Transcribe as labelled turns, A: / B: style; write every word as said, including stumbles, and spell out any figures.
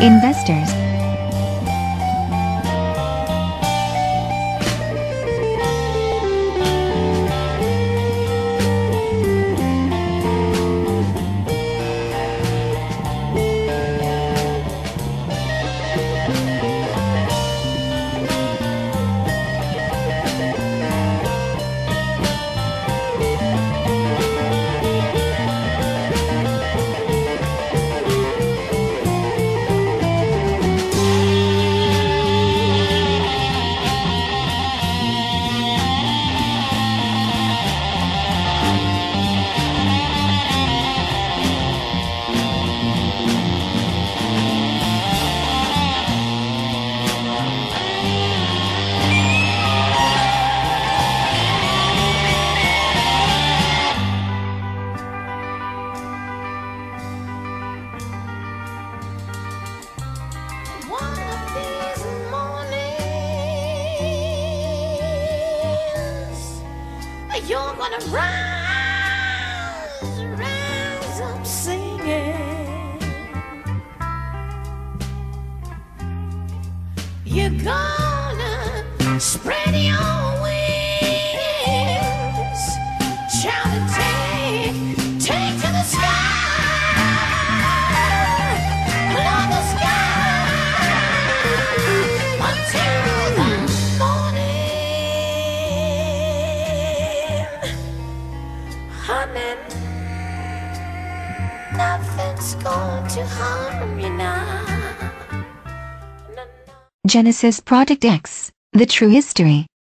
A: Investors.
B: One of these mornings, you're gonna rise, rise up singing. You're gonna spread your wings, shout and take, take to the sky. Honey, nothing's going to harm you now. No, no.
A: Genesis Project X, The True History.